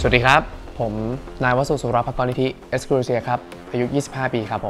สวัสดีครับผมนายวสุสุรภักกรนิธิเอสครูเซียครับอายุ25ปีครับผม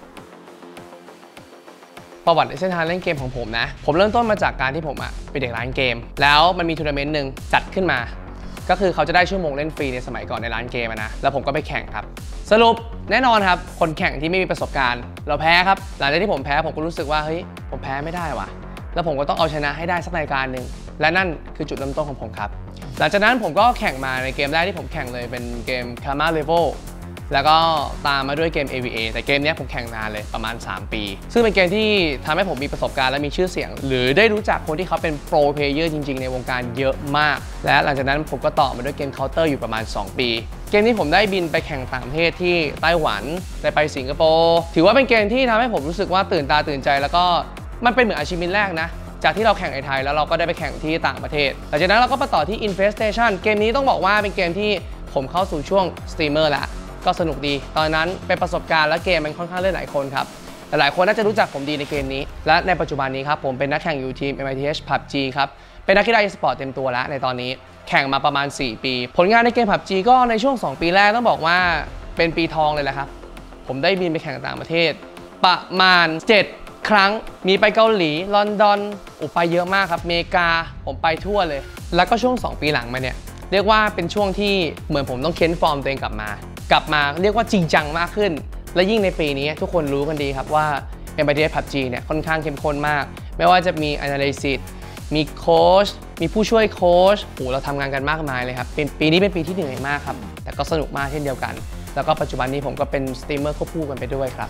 ประวัติเส้นทางเล่นเกมของผมนะผมเริ่มต้นมาจากการที่ผมเป็นเด็กร้านเกมแล้วมันมีทัวร์นาเมนต์หนึ่งจัดขึ้นมาก็คือเขาจะได้ชั่วโมงเล่นฟรีในสมัยก่อนในร้านเกมนะแล้วผมก็ไปแข่งครับสรุปแน่นอนครับคนแข่งที่ไม่มีประสบการณ์เราแพ้ครับหลังจากที่ผมแพ้ผมก็รู้สึกว่าเฮ้ยผมแพ้ไม่ได้ว่ะแล้วผมก็ต้องเอาชนะให้ได้สักรายการหนึ่งและนั่นคือจุดเริ่มต้นของผมครับหลังจากนั้นผมก็แข่งมาในเกมแรกที่ผมแข่งเลยเป็นเกม Karma Level แล้วก็ตามมาด้วยเกม AVA แต่เกมนี้ผมแข่งนานเลยประมาณ3ปีซึ่งเป็นเกมที่ทำให้ผมมีประสบการณ์และมีชื่อเสียงหรือได้รู้จักคนที่เขาเป็นโปรเพลเยอร์จริงๆในวงการเยอะมากและหลังจากนั้นผมก็ต่อมาด้วยเกม Counter อยู่ประมาณ2ปีเกมนี้ผมได้บินไปแข่งต่างประเทศที่ไต้หวันได้ไปสิงคโปร์ถือว่าเป็นเกมที่ทำให้ผมรู้สึกว่าตื่นตาตื่นใจแล้วก็มันเป็นเหมือนอาชีพแรกนะจากที่เราแข่งในไทยแล้วเราก็ได้ไปแข่งที่ต่างประเทศหลังจากนั้นเราก็มาต่อที่ Infestation เกมนี้ต้องบอกว่าเป็นเกมที่ผมเข้าสู่ช่วงสตรีมเมอร์แล้วก็สนุกดีตอนนั้นเป็นประสบการณ์และเกมมันค่อนข้างเล่นหลายคนครับหลายคนน่าจะรู้จักผมดีในเกมนี้และในปัจจุบันนี้ครับผมเป็นนักแข่งอยู่ทีม MITH PUBG ครับเป็นนักกีฬา e-sport เต็มตัวแล้วในตอนนี้แข่งมาประมาณ4ปีผลงานในเกม PUBG ก็ในช่วง2ปีแรกต้องบอกว่าเป็นปีทองเลยแหละครับผมได้บินไปแข่งต่างประเทศประมาณ7 ครั้งมีไปเกาหลีลอนดอนไปเยอะมากครับอเมริกาผมไปทั่วเลยแล้วก็ช่วง2ปีหลังมาเนี่ยเรียกว่าเป็นช่วงที่เหมือนผมต้องเค้นฟอร์มตัวเองกลับมาเรียกว่าจริงจังมากขึ้นและยิ่งในปีนี้ทุกคนรู้กันดีครับว่า MITH PUBG เนี่ยค่อนข้างเข้มข้นมากไม่ว่าจะมี Analysis มีโค้ชมีผู้ช่วยโค้ชเราทำงานกันมากมายเลยครับปีนี้เป็นปีที่เหนื่อยมากครับแต่ก็สนุกมากเช่นเดียวกันแล้วก็ปัจจุบันนี้ผมก็เป็นสตรีมเมอร์ควบคู่กันไปด้วยครับ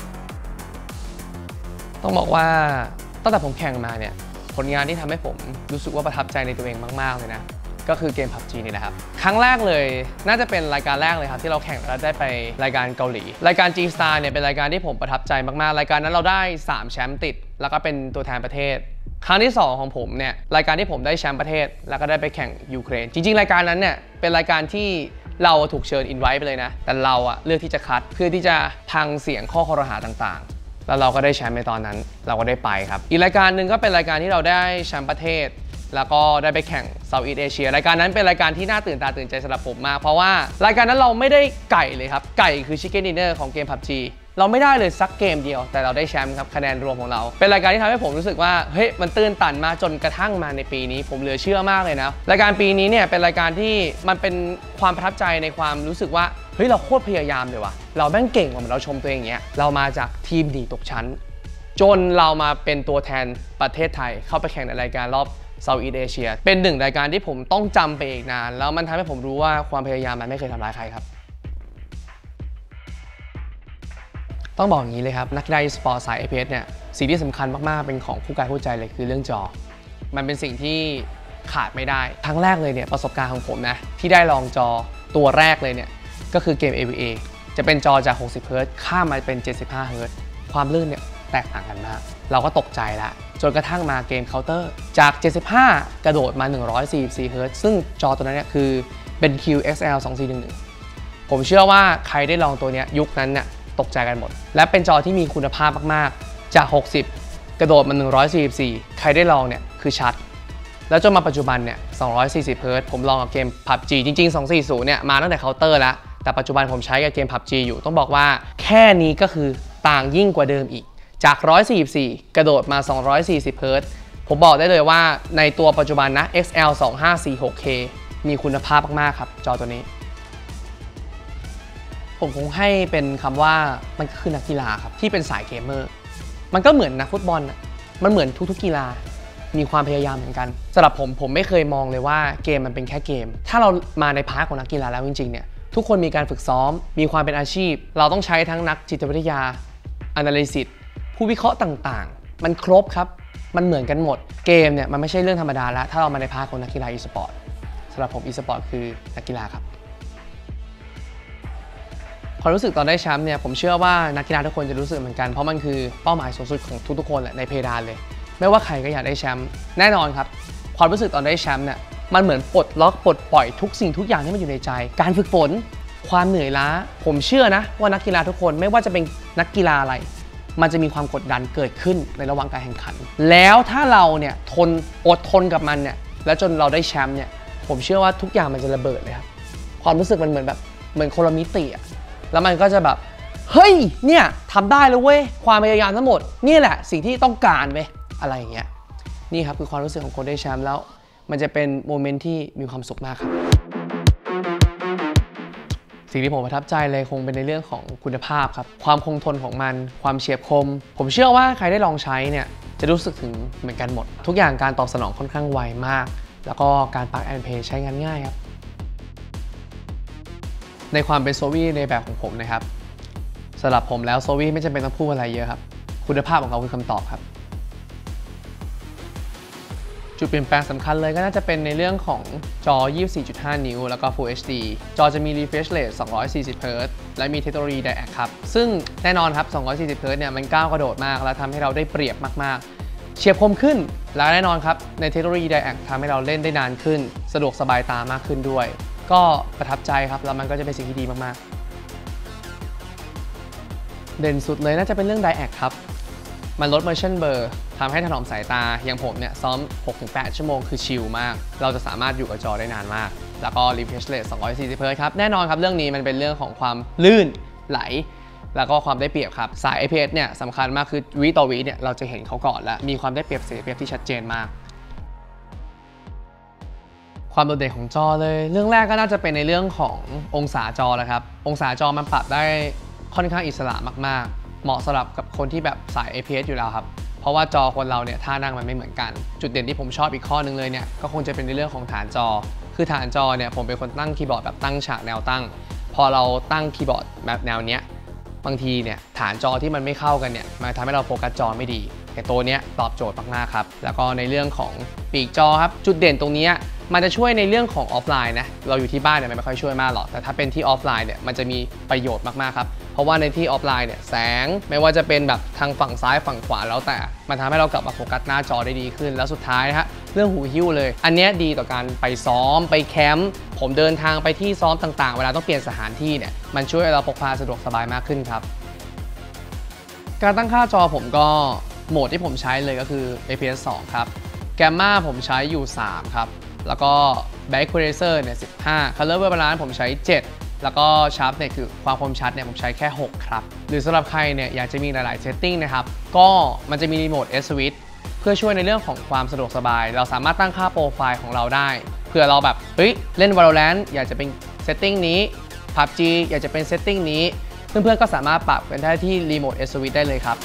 ต้องบอกว่าตั้งแต่ผมแข่งมาเนี่ยผลงานที่ทำให้ผมรู้สึกว่าประทับใจในตัวเองมากๆเลยนะก็คือเกม PUBG นี่แหละครับครั้งแรกเลยน่าจะเป็นรายการแรกเลยครับที่เราแข่งแล้วได้ไปรายการเกาหลีรายการ G Star เนี่ยเป็นรายการที่ผมประทับใจมากๆรายการนั้นเราได้3แชมป์ติดแล้วก็เป็นตัวแทนประเทศครั้งที่2ของผมเนี่ยรายการที่ผมได้แชมป์ประเทศแล้วก็ได้ไปแข่งยูเครนจริงๆรายการนั้นเนี่ยเป็นรายการที่เราถูกเชิญอินไว้ไปเลยนะแต่เราเลือกที่จะคัดเพื่อที่จะพังเสียงข้อคอรหาต่างๆแล้วเราก็ได้แชมป์ในตอนนั้นเราก็ได้ไปครับอีกรายการหนึ่งก็เป็นรายการที่เราได้แชมป์ประเทศแล้วก็ได้ไปแข่ง Southeast Asia รายการนั้นเป็นรายการที่น่าตื่นตาตื่นใจสำหรับผมมากเพราะว่ารายการนั้นเราไม่ได้ไก่เลยครับไก่คือ Chicken Dinner ของเกม PUBG เราไม่ได้เลยสักเกมเดียวแต่เราได้แชมป์ครับคะแนนรวมของเราเป็นรายการที่ทำให้ผมรู้สึกว่าเฮ้ยมันตื้นตันมาจนกระทั่งมาในปีนี้ผมเหลือเชื่อมากเลยนะรายการปีนี้เนี่ยเป็นรายการที่มันเป็นความประทับใจในความรู้สึกว่าเฮ้ยเราโคตรพยายามเลยว่ะเราแม่งเก่งกว่าเราชมตัวเองอย่างเงี้ยเรามาจากทีมหนีตกชั้นจนเรามาเป็นตัวแทนประเทศไทยเข้าไปแข่งในรายการรอบSoutheast Asia เป็นหนึ่งรายการที่ผมต้องจำไปอีกนานแล้วมันทำให้ผมรู้ว่าความพยายามมันไม่เคยทำร้ายใครครับต้องบอกอย่างนี้เลยครับนักกีฬา e-sport สาย FPS เนี่ยสิ่งที่สำคัญมากๆเป็นของคู่กายคู่ใจเลยคือเรื่องจอมันเป็นสิ่งที่ขาดไม่ได้ครั้งแรกเลยเนี่ยประสบการณ์ของผมนะที่ได้ลองจอตัวแรกเลยเนี่ยก็คือเกม AVA จะเป็นจอจาก60 Hz ข้ามมาเป็น75 Hz ความลื่นเนี่ยแตกต่างกันมากเราก็ตกใจแล้วจนกระทั่งมาเกม Counter จาก75กระโดดมา144 Hz ซึ่งจอตัวนั้นเนี่ยคือเป็น QXL 2411ผมเชื่อว่าใครได้ลองตัวนี้ยุคนั้นเนี่ยตกใจกันหมดและเป็นจอที่มีคุณภาพมากๆจาก60กระโดดมา144ใครได้ลองเนี่ยคือชัดแล้วจนมาปัจจุบันเนี่ย240 Hz ผมลองกับเกม PUBG จริงๆ240เนี่ยมาตั้งแต่ Counter แล้วแต่ปัจจุบันผมใช้กับเกม PUBG อยู่ต้องบอกว่าแค่นี้ก็คือต่างยิ่งกว่าเดิมอีกจาก144กระโดดมา240 Hz ผมบอกได้เลยว่าในตัวปัจจุบันนะ XL 2546K มีคุณภาพมากๆครับจอตัวนี้ผมคงให้เป็นคำว่ามันก็คือนักกีฬาครับที่เป็นสายเกมเมอร์มันก็เหมือนนักฟุตบอลมันเหมือนทุกๆกีฬามีความพยายามเหมือนกันสำหรับผมไม่เคยมองเลยว่าเกมมันเป็นแค่เกมถ้าเรามาในพาร์ทของนักกีฬาแล้วจริงๆเนี่ยทุกคนมีการฝึกซ้อมมีความเป็นอาชีพเราต้องใช้ทั้งนักจิตวิทยา Analysis ผู้วิเคราะห์ต่างๆมันครบครับมันเหมือนกันหมดเกมเนี่ยมันไม่ใช่เรื่องธรรมดาแล้วถ้าเรามาในพาร์ทของนักกีฬา e-sport สำหรับผม e-sport คือนักกีฬาครับความรู้สึกตอนได้แชมป์เนี่ยผมเชื่อว่านักกีฬาทุกคนจะรู้สึกเหมือนกันเพราะมันคือเป้าหมายสูงสุดของทุกๆคนแหละในเพดานเลยไม่ว่าใครก็อยากได้แชมป์แน่นอนครับความรู้สึกตอนได้แชมป์เนี่ยมันเหมือนปลดล็อกปลดปล่อยทุกสิ่งทุกอย่างที่มันอยู่ในใจการฝึกฝนความเหนื่อยล้าผมเชื่อนะว่านักกีฬาทุกคนไม่ว่าจะเป็นนักกีฬาอะไรมันจะมีความกดดันเกิดขึ้นในระหว่างการแข่งขันแล้วถ้าเราเนี่ยอดทนกับมันเนี่ยแล้วจนเราได้แชมป์เนี่ยผมเชื่อว่าทุกอย่างมันจะระเบิดเลยครับความรู้สึกมันเหมือนแบบเหมือนคนละมิติอะแล้วมันก็จะแบบเฮ้ยเนี่ยทำได้แล้วเว้ยความพยายามทั้งหมดนี่แหละสิ่งที่ต้องการเว้ยอะไรอย่างเงี้ยนี่ครับคือความรู้สึกของคนได้แชมป์แล้วมันจะเป็นโมเมนต์ที่มีความสุขมากครับสิ่งที่ผมประทับใจเลยคงเป็นในเรื่องของคุณภาพครับความคงทนของมันความเฉียบคมผมเชื่อว่าใครได้ลองใช้เนี่ยจะรู้สึกถึงเหมือนกันหมดทุกอย่างการตอบสนองค่อนข้างไวมากแล้วก็การplug and playใช้งานง่ายครับในความเป็นโซวี่ในแบบของผมนะครับสำหรับผมแล้วโซวี่ไม่จำเป็นต้องพูดอะไรเยอะครับคุณภาพของเขาคือคำตอบครับจุดเปลี่ยนแปลงสำคัญเลยก็น่าจะเป็นในเรื่องของจอ 24.5 นิ้วแล้วก็ Full HD จอจะมี refresh rate 240 Hz และมีเทคโนโลยี DiAC ครับซึ่งแน่นอนครับ 240 Hz เนี่ยมันก้าวกระโดดมากและทำให้เราได้เปรียบมากๆเฉียบคมขึ้นและแน่นอนครับในเทคโนโลยี DiAC ทำให้เราเล่นได้นานขึ้นสะดวกสบายตามากขึ้นด้วยก็ประทับใจครับแล้วมันก็จะเป็นสิ่งที่ดีมากๆเด่นสุดเลยน่าจะเป็นเรื่อง DiAC ครับมันลด motion blur ทำให้ถนอมสายตาอย่างผมเนี่ยซ้อม 6-8 ชั่วโมงคือชิลมากเราจะสามารถอยู่กับจอได้นานมากแล้วก็ refresh rate 240 Hz ครับแน่นอนครับเรื่องนี้มันเป็นเรื่องของความลื่นไหลแล้วก็ความได้เปรียบครับสาย IPS เนี่ยสำคัญมากคือวิต่อวิเนี่ยเราจะเห็นเขาก่อนและมีความได้เปรียบเสียเปรียบที่ชัดเจนมากความโดดเด่นของจอเลยเรื่องแรกก็น่าจะเป็นในเรื่องขององศาจอแล้วครับองศาจอมันปรับได้ค่อนข้างอิสระมากๆเหมาะสำหรับกับคนที่แบบสาย IPS อยู่แล้วครับเพราะว่าจอคนเราเนี่ยท่านั่งมันไม่เหมือนกันจุดเด่นที่ผมชอบอีกข้อนึงเลยเนี่ยก็คงจะเป็นในเรื่องของฐานจอคือฐานจอเนี่ยผมเป็นคนตั้งคีย์บอร์ดแบบตั้งฉากแนวตั้งพอเราตั้งคีย์บอร์ดแบบแนวเนี้ยบางทีเนี่ยฐานจอที่มันไม่เข้ากันเนี่ยมันทำให้เราโฟกัสจอไม่ดีแต่ตัวเนี้ยตอบโจทย์มากๆครับแล้วก็ในเรื่องของปีกจอครับจุดเด่นตรงนี้มันจะช่วยในเรื่องของออฟไลน์นะเราอยู่ที่บ้านเนี่ยมันไม่ค่อยช่วยมากหรอกแต่ถ้าเป็นที่ออฟไลน์เนี่ยมันจะมีประโยชน์มากๆครับเพราะว่าในที่ออฟไลน์เนี่ยแสงไม่ว่าจะเป็นแบบทางฝั่งซ้ายฝั่งขวาแล้วแต่มันทำให้เรากลับมาโฟกัสหน้าจอได้ดีขึ้นแล้วสุดท้ายนะฮะเรื่องหูหิ้วเลยอันนี้ดีต่อการไปซ้อมไปแคมป์ผมเดินทางไปที่ซ้อมต่างๆเวลาต้องเปลี่ยนสถานที่เนี่ยมันช่วยเราพกพาสะดวกสบายมากขึ้นครับการตั้งค่าจอผมก็โหมดที่ผมใช้เลยก็คือ IPS 2 ครับแกมมาผมใช้อยู่ 3 ครับแล้วก็ Back Eraser เนี่ย 15 Color Balance ผมใช้ 7 แล้วก็ Sharp เนี่ยคือความคมชัดเนี่ยผมใช้แค่ 6 ครับหรือสำหรับใครเนี่ยอยากจะมีหลายๆ Setting นะครับก็มันจะมีรีโมท S Switch เพื่อช่วยในเรื่องของความสะดวกสบายเราสามารถตั้งค่าโปรไฟล์ของเราได้เผื่อเราแบบเฮ้ยเล่น Valorant อยากจะเป็น Setting นี้ PUBG อยากจะเป็น Setting นี้เพื่อนๆก็สามารถปรับกันได้ที่รีโมท S Switch ได้เลยครับ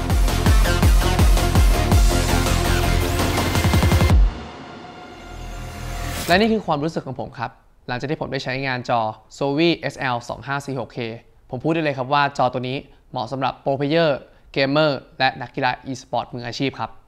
และนี่คือความรู้สึกของผมครับหลังจากที่ผมได้ใช้งานจอ Zowie SL 2546K ผมพูดได้เลยครับว่าจอตัวนี้เหมาะสำหรับโปรเพลเยอร์เกมเมอร์และนักกีฬา e-sport มืออาชีพครับ